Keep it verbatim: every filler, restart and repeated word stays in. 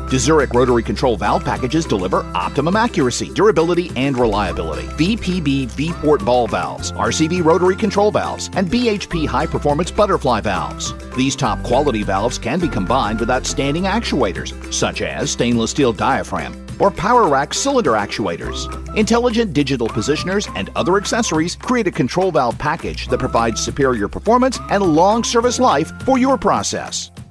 DeZURIK rotary control valve packages deliver optimum accuracy, durability, and reliability. V P B V-Port Ball Valves, R C V rotary control valves, and B H P high-performance butterfly valves. These top-quality valves can be combined with outstanding actuators, such as Stainless Steel Diaphragm or PowerRac Cylinder Actuators. Intelligent digital positioners and other accessories create a control valve package that provides superior performance and long service life for your process.